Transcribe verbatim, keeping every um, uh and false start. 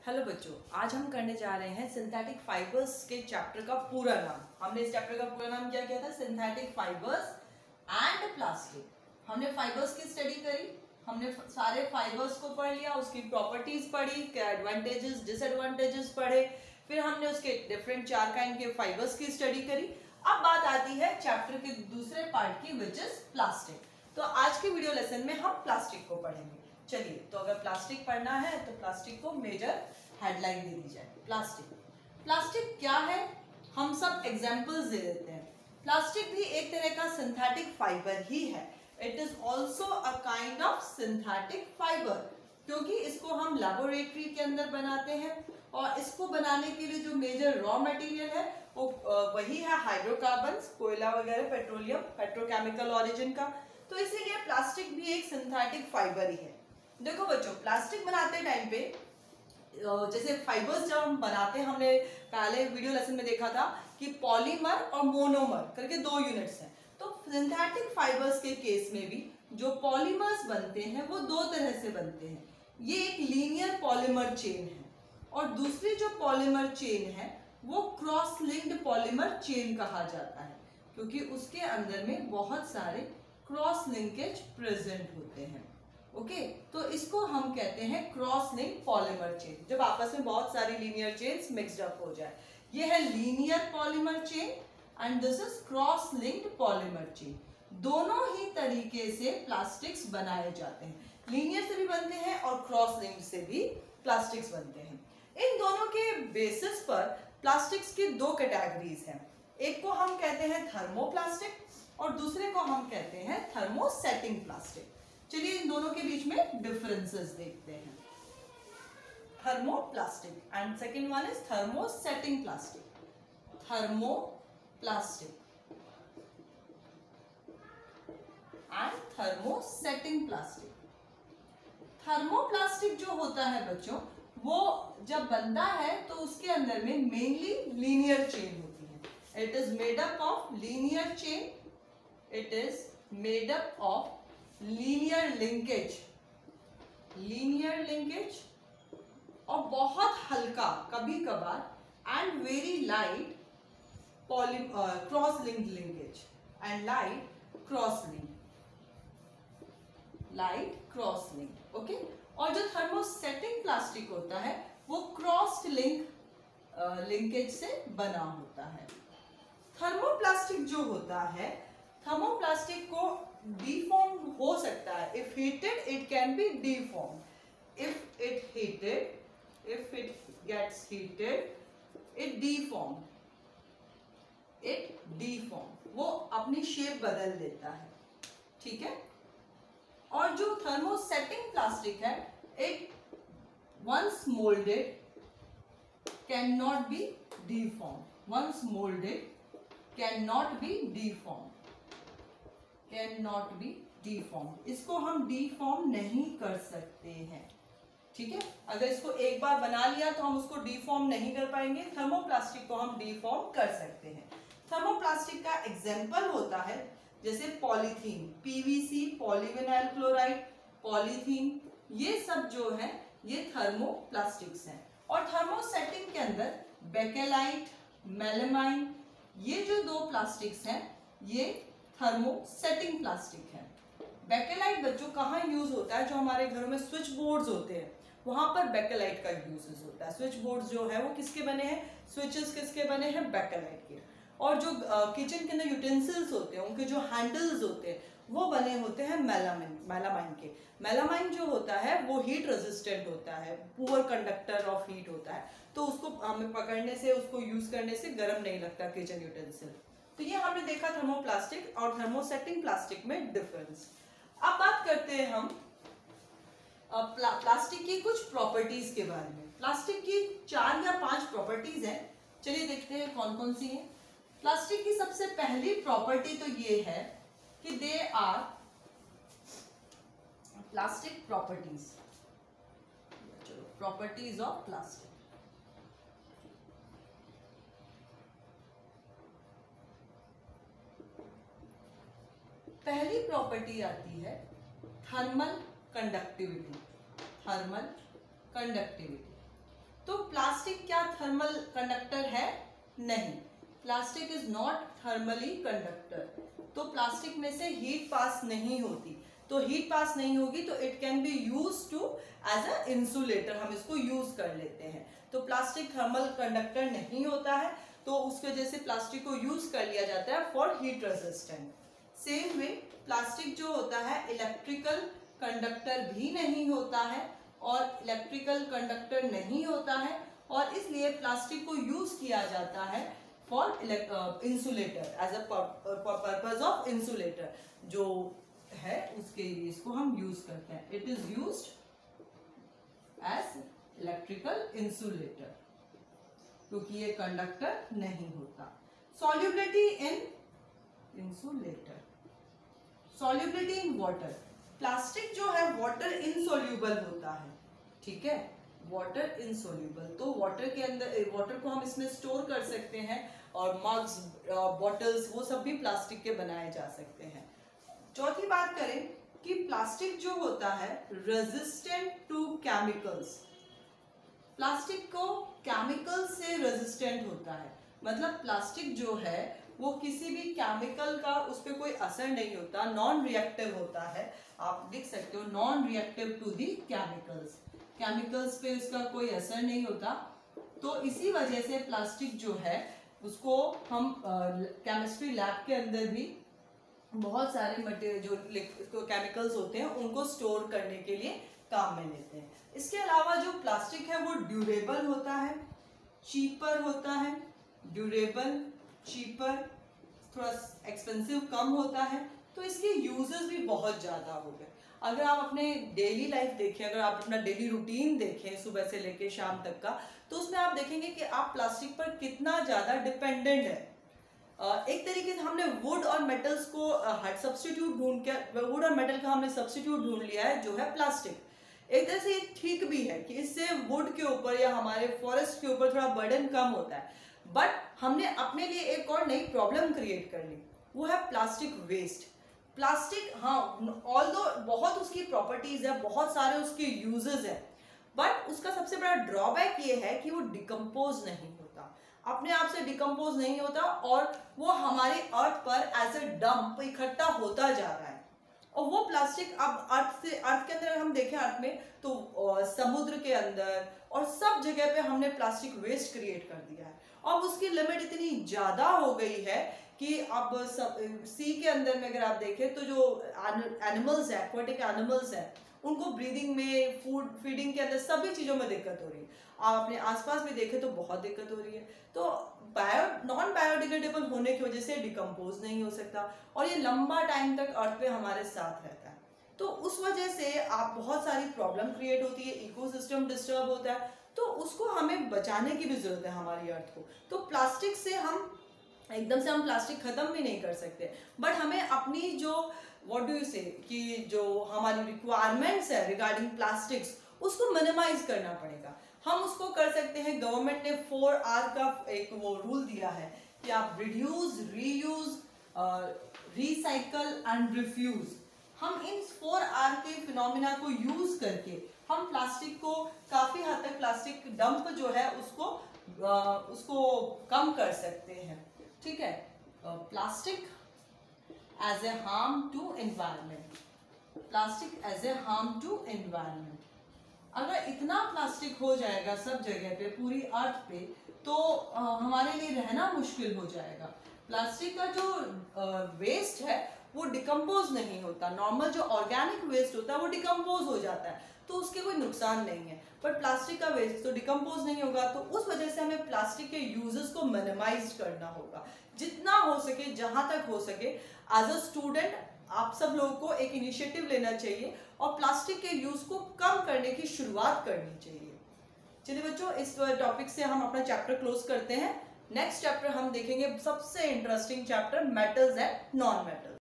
Hello बच्चों, आज हम करने जा रहे हैं सिंथेटिक फाइबर्स के चैप्टर का पूरा नाम। हमने इस चैप्टर का पूरा नाम क्या किया था? Synthetic fibres and plastic. हमने फाइबर्स की स्टडी करी, हमने सारे फाइबर्स को पढ़ लिया, उसकी प्रॉपर्टीज पढ़ी, एडवांटेजेस डिसएडवांटेजेस पढ़े, फिर हमने उसके डिफरेंट चार काइंड के फाइबर्स की स्टडी करी। अब बात आती है चैप्टर के दूसरे पार्ट की, विच इज प्लास्टिक। तो आज के वीडियो लेसन में हम प्लास्टिक को पढ़ेंगे। चलिए, तो अगर प्लास्टिक पढ़ना है तो प्लास्टिक को मेजर हेडलाइन दे दी जाए। प्लास्टिक प्लास्टिक क्या है, हम सब एग्जांपल्स दे देते हैं। प्लास्टिक भी एक तरह का सिंथेटिक फाइबर ही है। It is also a kind of synthetic fibre, क्योंकि इसको हम लेबोरेटरी के अंदर बनाते हैं और इसको बनाने के लिए जो मेजर रॉ मटेरियल है वो वही है हाइड्रोकार्बन्स, कोयला वगैरह, पेट्रोलियम, पेट्रोकेमिकल ऑरिजिन का। तो इसीलिए प्लास्टिक भी एक सिंथेटिक फाइबर ही है। देखो बच्चों, प्लास्टिक बनाते टाइम पे जैसे फाइबर्स जब हम बनाते हैं, हमने पहले वीडियो लेसन में देखा था कि पॉलीमर और मोनोमर करके दो यूनिट्स हैं। तो सिंथेटिक फाइबर्स के केस में भी जो पॉलीमर्स बनते हैं वो दो तरह से बनते हैं। ये एक लीनियर पॉलीमर चेन है और दूसरी जो पॉलीमर चेन है वो क्रॉस लिंक्ड पॉलीमर चेन कहा जाता है, क्योंकि उसके अंदर में बहुत सारे क्रॉस लिंकेज प्रेजेंट होते हैं। ओके okay, तो इसको हम कहते हैं क्रॉस लिंक पॉलीमर चेन, जब आपस में बहुत सारी लीनियर चेन्स मिक्स्ड अप हो जाए। ये है linear polymer chain and this is cross linked polymer chain. दोनों ही तरीके से प्लास्टिक्स बनाए जाते हैं, लीनियर से भी बनते हैं और क्रॉस लिंक्ड से भी प्लास्टिक्स बनते हैं। इन दोनों के बेसिस पर प्लास्टिक्स की दो कैटेगरीज हैं। एक को हम कहते हैं थर्मोप्लास्टिक और दूसरे को हम कहते हैं थर्मोसेटिंग प्लास्टिक। चलिए इन दोनों के बीच में डिफरेंसेस देखते हैं। Thermoplastic and second one is thermosetting plastic. Thermoplastic and thermosetting plastic. Thermoplastic जो होता है बच्चों, वो जब बनता है तो उसके अंदर में मेनली लीनियर चेन होती है। It is made up of linear chain, it is made up of linear linkage, linear linkage और बहुत हल्का कभी कभार and very light poly cross linked linkage and light cross link, light cross link. Okay, और जो thermosetting plastic होता है वो क्रॉस्ड लिंक लिंकेज से बना होता है। थर्मोप्लास्टिक जो होता है, थर्मोप्लास्टिक को डिफॉर्म हो सकता है। If heated it can be deform. If it heated if it gets heated it deform it deform वो अपनी शेप बदल देता है। ठीक है। और जो थर्मोसेटिंग प्लास्टिक है, it once moulded can not be deform. Once moulded can not be deform can not be deform. इसको हम डिफॉर्म नहीं कर सकते हैं। ठीक है, अगर इसको एक बार बना लिया तो हम उसको डिफॉर्म नहीं कर पाएंगे। थर्मोप्लास्टिक को हम डिफॉर्म कर सकते हैं। थर्मोप्लास्टिक का एग्जाम्पल होता है जैसे polythene, PVC, polyvinyl chloride, polythene, ये सब जो है ये थर्मोप्लास्टिक्स हैं। और थर्मोसेटिंग के अंदर बेकेलाइट, मेलामाइन, ये जो दो प्लास्टिक्स हैं ये थर्मोसेटिंग प्लास्टिक है। बेकेलाइट बच्चों कहाँ यूज होता है? जो हमारे घरों में स्विच बोर्ड्स होते हैं वहां पर बेकेलाइट का यूज होता है। स्विच बोर्ड्स जो है वो किसके बने हैं? स्विचेस किसके बने हैं? बेकेलाइट के। और जो किचन के अंदर यूटेंसिल्स होते हैं उनके जो हैंडल्स होते हैं वो बने होते हैं मेलामाइन मेलामाइन के। मेलामाइन जो होता है वो हीट रेजिस्टेंट होता है, पुअर कंडक्टर ऑफ हीट होता है, तो उसको हमें पकड़ने से, उसको यूज करने से गर्म नहीं लगता किचन यूटेंसिल। तो ये हमने देखा थर्मोप्लास्टिक और थर्मोसेटिंग प्लास्टिक में डिफरेंस। अब बात करते हैं हम प्ला, प्लास्टिक की कुछ प्रॉपर्टीज के बारे में। प्लास्टिक की चार या पांच प्रॉपर्टीज हैं। चलिए देखते हैं कौन कौन सी हैं। प्लास्टिक की सबसे पहली प्रॉपर्टी तो ये है कि दे आर प्लास्टिक प्रॉपर्टीज। चलो, प्रॉपर्टीज ऑफ प्लास्टिक। पहली प्रॉपर्टी आती है थर्मल कंडक्टिविटी। थर्मल कंडक्टिविटी तो प्लास्टिक क्या थर्मल कंडक्टर है? नहीं, plastic is not thermally conductor. तो प्लास्टिक में से हीट पास नहीं होती, तो हीट पास नहीं होगी तो it can be use to as a insulator, हम इसको यूज कर लेते हैं। तो प्लास्टिक थर्मल कंडक्टर नहीं होता है, तो उसकी वजह से प्लास्टिक को यूज कर लिया जाता है for heat resistant. Same way plastic जो होता है इलेक्ट्रिकल कंडक्टर भी नहीं होता है और इलेक्ट्रिकल कंडक्टर नहीं होता है, और इसलिए प्लास्टिक को यूज किया जाता है for insulator, as a purpose of insulator जो है उसके लिए इसको हम यूज करते हैं। It is used as electrical insulator क्योंकि ये कंडक्टर नहीं होता। Solubility in insulator, solubility in water, plastic जो है वाटर इनसोल्यूबल होता है, ठीक है, वाटर इनसोल्यूबल। तो वाटर के अंदर, वाटर को हम इसमें स्टोर कर सकते हैं, और मग्स, बॉटल्स, वो सब भी प्लास्टिक के बनाए जा सकते हैं। चौथी बात करें कि प्लास्टिक जो होता है रेजिस्टेंट टू केमिकल्स, प्लास्टिक को केमिकल से रेजिस्टेंट होता है, मतलब प्लास्टिक जो है वो किसी भी केमिकल का उस पर कोई असर नहीं होता, नॉन रिएक्टिव होता है। आप लिख सकते हो non reactive to the chemicals, chemicals पे उसका कोई असर नहीं होता। तो इसी वजह से प्लास्टिक जो है उसको हम केमिस्ट्री लैब के अंदर भी बहुत सारे मटेरियल जो केमिकल्स होते हैं उनको स्टोर करने के लिए काम में लेते हैं। इसके अलावा जो प्लास्टिक है वो ड्यूरेबल होता है, चीपर होता है, ड्यूरेबल, चीपर, थोड़ा एक्सपेंसिव कम होता है, तो इसके यूजेस भी बहुत ज़्यादा हो गए। अगर आप अपने डेली लाइफ देखें, अगर आप अपना डेली रूटीन देखें सुबह से लेकर शाम तक का, तो उसमें आप देखेंगे कि आप प्लास्टिक पर कितना ज़्यादा डिपेंडेंट है। एक तरीके से हमने वुड और मेटल्स को सब्स्टिट्यूट ढूंढ के, वुड और मेटल का हमने सब्स्टिट्यूट ढूंढ लिया है जो है प्लास्टिक। एक तरह से ठीक भी है कि इससे वुड के ऊपर या हमारे फॉरेस्ट के ऊपर थोड़ा बर्डन कम होता है, बट हमने अपने लिए एक और नई प्रॉब्लम क्रिएट कर ली, वो है प्लास्टिक वेस्ट। प्लास्टिक, हाँ, ऑल्दो बहुत उसकी प्रॉपर्टीज है, बहुत सारे उसके यूजेस है, बट उसका सबसे बड़ा ड्रॉबैक ये है कि वो डिकम्पोज नहीं होता, अपने आप से डिकम्पोज नहीं होता, और वो हमारे अर्थ पर एज ए डंप इकट्ठा होता जा रहा है। और वो प्लास्टिक अब अर्थ से, अर्थ के अंदर हम देखें अर्थ में तो समुद्र के अंदर और सब जगह पे हमने प्लास्टिक वेस्ट क्रिएट कर दिया है। अब उसकी लिमिट इतनी ज्यादा हो गई है कि अब सब सी के अंदर में अगर आप देखें तो जो एनिमल्स है, एक्वाटिक एनिमल्स हैं, उनको ब्रीदिंग में, फूड फीडिंग के अंदर सभी चीजों में दिक्कत हो रही है। आप अपने आसपास भी देखें तो बहुत दिक्कत हो रही है। तो बायो नॉन बायोडिग्रेडेबल होने की वजह से डिकम्पोज नहीं हो सकता, और ये लंबा टाइम तक अर्थ पे हमारे साथ रहता है। तो उस वजह से आप बहुत सारी प्रॉब्लम क्रिएट होती है, इकोसिस्टम डिस्टर्ब होता है, तो उसको हमें बचाने की भी जरूरत है हमारी अर्थ को। तो प्लास्टिक से हम एकदम से हम प्लास्टिक खत्म भी नहीं कर सकते, बट हमें अपनी जो व्हाट डू यू से कि जो हमारी रिक्वायरमेंट्स है रिगार्डिंग प्लास्टिक्स, उसको मिनिमाइज करना पड़ेगा। हम उसको कर सकते हैं, गवर्नमेंट ने फोर आर का एक वो रूल दिया है कि आप reduce, reuse, recycle and refuse, हम इन फोर आर के फिनोमिना को यूज करके हम प्लास्टिक को काफी हद तक, प्लास्टिक डंप जो है उसको आ, उसको कम कर सकते हैं, ठीक है। Plastic as a harm to environment, plastic as a harm to environment, अगर इतना प्लास्टिक हो जाएगा सब जगह पे, पूरी अर्थ पे, तो आ, हमारे लिए रहना मुश्किल हो जाएगा। प्लास्टिक का जो वेस्ट है वो डिकम्पोज नहीं होता, नॉर्मल जो ऑर्गेनिक वेस्ट होता है वो डिकम्पोज हो जाता है, तो उसके कोई नुकसान नहीं है, पर प्लास्टिक का वेस्ट तो डिकम्पोज नहीं होगा। तो उस वजह से हमें प्लास्टिक के यूजेस को मिनिमाइज करना होगा, जितना हो सके, जहां तक हो सके। एज अ स्टूडेंट आप सब लोगों को एक इनिशिएटिव लेना चाहिए और प्लास्टिक के यूज को कम करने की शुरुआत करनी चाहिए। चलिए बच्चों, इस टॉपिक से हम अपना चैप्टर क्लोज करते हैं। नेक्स्ट चैप्टर हम देखेंगे सबसे interesting chapter, metals and non metals.